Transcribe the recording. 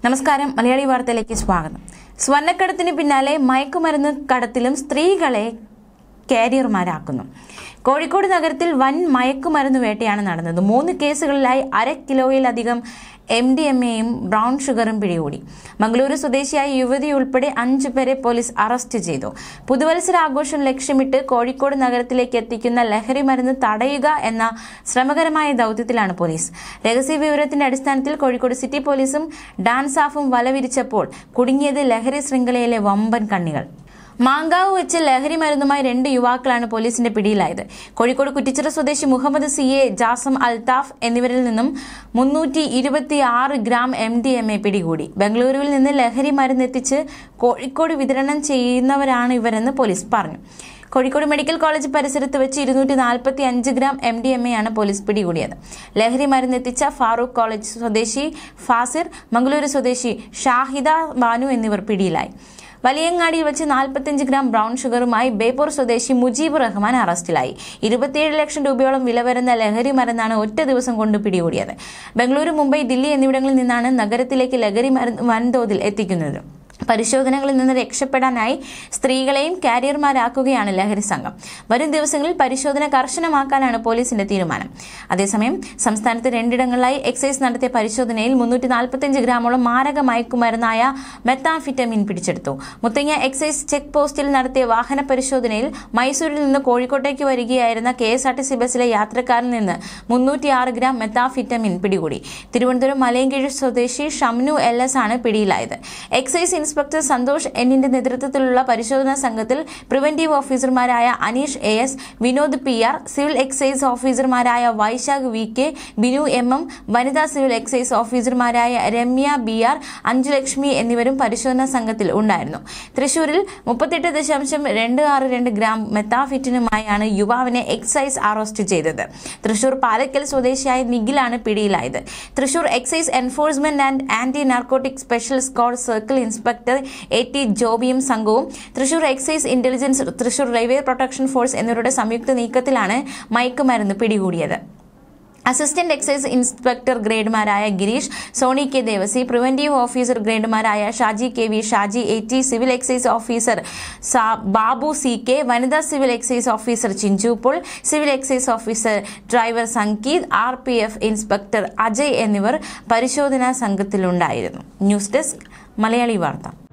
നമസ്കാരം, മലയാളി വാർത്തയിലേക്ക് സ്വാഗതം. സ്വർണ്ണക്കടത്തിന് പിന്നാലെ മയക്കുമരുന്ന് കടത്തിലും സ്ത്രീകളെ കാരിയർമാരാക്കുന്നു. കോഴിക്കോട് നഗരത്തിൽ വൻ മയക്കുമരുന്ന് വേട്ടയാണ് നടന്നത്. 3 കേസുകളിലായി 1/2 കിലോയിലധികം MDMAയും ബ്രൗൺ ഷുഗറും പിടികൂടി. മംഗളൂരു സ്വദേശിയായ യുവതി ഉൾപ്പെടെ 5 പേരെ പോലീസ് അറസ്റ്റ് ചെയ്തു. പുതുവത്സരാഘോഷം ലക്ഷ്യമിട്ട് കോഴിക്കോട് നഗരത്തിലേക്ക് എത്തിക്കുന്ന ലഹരി മരുന്ന് തടയുക എന്ന ശ്രമകരമായ ദൌത്യത്തിലാണ് പോലീസ്. രഹസ്യ വിവരത്തിന്റെ അടിസ്ഥാനത്തിൽ കോഴിക്കോട് സിറ്റി പോലീസും ഡാൻസാഫും വലവിരിച്ചപ്പോൾ കുടുങ്ങിയത് ലഹരി ശൃംഖലയിലെ വമ്പൻ കണ്ണികൾ. മാങ്കാവ് വെച്ച് ലഹരി മരുന്നുമായി 2 യുവാക്കളാണ് പോലീസിന്റെ പിടിയിലായത്. കോഴിക്കോട് കുറ്റിച്ചിറ സ്വദേശി മുഹമ്മദ് CA, ജാസം അൽതാഫ് എന്നിവരിൽ നിന്നും 326 ഗ്രാം MDMA പിടികൂടി. ബംഗളൂരുവിൽ നിന്ന് ലഹരി മരുന്ന് എത്തിച്ച് കോഴിക്കോട് വിതരണം ചെയ്യുന്നവരാണ് ഇവരെന്ന് പോലീസ് പറഞ്ഞു. കോഴിക്കോട് മെഡിക്കൽ കോളേജ് പരിസരത്ത് വെച്ച് 245 ഗ്രാം MDMA ആണ് പോലീസ് പിടികൂടിയത്. ലഹരി മരുന്ന് എത്തിച്ച ഫാറൂഖ് കോളേജ് സ്വദേശി ഫാസിർ, മംഗളൂരു സ്വദേശി ഷാഹിദ ബാനു എന്നിവർ പിടിയിലായി. വലിയങ്ങാടിയിൽ വെച്ച് 45 ഗ്രാം ബ്രൗൺ ഷുഗറുമായി ബേപ്പൂർ സ്വദേശി മുജീബ് റഹ്മാൻ അറസ്റ്റിലായി. 27 ലക്ഷം രൂപയോളം വില വരുന്ന ലഹരി മരുന്നാണ് ഒറ്റ ദിവസം കൊണ്ട് പിടികൂടിയത്. ബംഗളൂരു, മുംബൈ, ദില്ലി എന്നിവിടങ്ങളിൽ നിന്നാണ് നഗരത്തിലേക്ക് ലഹരി മരുന്ന് വൻതോതിൽ എത്തിക്കുന്നത്. പരിശോധനകളിൽ നിന്ന് രക്ഷപ്പെടാനായി സ്ത്രീകളെയും കാരിയർമാരാക്കുകയാണ് ലഹരി സംഘം. വരും ദിവസങ്ങളിൽ പരിശോധന കർശനമാക്കാനാണ് പോലീസിന്റെ തീരുമാനം. അതേസമയം സംസ്ഥാനത്ത് 2 ഇടങ്ങളിലായി എക്സൈസ് നടത്തിയ പരിശോധനയിൽ 345 ഗ്രാമോളം മാരക മയക്കുമരുന്നായ മെത്താംഫിറ്റമിൻ പിടിച്ചെടുത്തു. മുത്തങ്ങ എക്സൈസ് ചെക്ക് പോസ്റ്റിൽ നടത്തിയ വാഹന പരിശോധനയിൽ മൈസൂരിൽ നിന്ന് കോഴിക്കോട്ടേക്ക് വരികയായിരുന്ന KSRTC ബസ്സിലെ യാത്രക്കാരിൽ നിന്ന് 306 ഗ്രാം മെത്താംഫിറ്റമിൻ പിടികൂടി. തിരുവനന്തപുരം മലയൻകീഴ് സ്വദേശി ഷംനു LS ആണ് പിടിയിലായത്. എക്സൈസ് ഇൻസ്പെക്ടർ സന്തോഷ് Nന്റെ നേതൃത്വത്തിലുള്ള പരിശോധനാ സംഘത്തിൽ പ്രിവന്റീവ് ഓഫീസർമാരായ Anish AS, Vinod PR, civil excise ഓഫീസർമാരായ വൈശാഖ് VK, ബിനു MM, വനിതാ സിവിൽ എക്സൈസ് ഓഫീസർമാരായ രമ്യ BR, അഞ്ജുലക്ഷ്മി എന്നിവരും പരിശോധനാ സംഘത്തിൽ ഉണ്ടായിരുന്നു. തൃശൂരിൽ 38.262 ഗ്രാം മെത്താംഫിറ്റമിനുമായാണ് യുവാവിനെ എക്സൈസ് അറസ്റ്റ് ചെയ്തത്. തൃശൂർ പാലക്കൽ സ്വദേശിയായ നിഖിലാണ് പിടിയിലായത്. Thrissur excise enforcement and anti narcotic special squad circle inspector AT ജോബിയും സംഘവും Thrissur excise intelligence, Thrissur railway protection force എന്നിവരുടെ സംയുക്ത നീക്കത്തിലാണ് മയക്കുമരുന്ന് പിടികൂടിയത്. അസിസ്റ്റന്റ് എക്സൈസ് ഇൻസ്പെക്ടർ ഗ്രേഡുമാരായ Girish, Soni K Devasi, preventive officer ഗ്രേഡുമാരായ Shaji KV, Shaji AT, civil excise officer Babu CK, വനിതാ civil excise officer Chinchu Paul, civil excise officer driver Sangeeth, RPF inspector Ajay എന്നിവർ പരിശോധനാ സംഘത്തിലുണ്ടായിരുന്നു. ന്യൂസ് ഡെസ്ക്, മലയാളി വാർത്ത.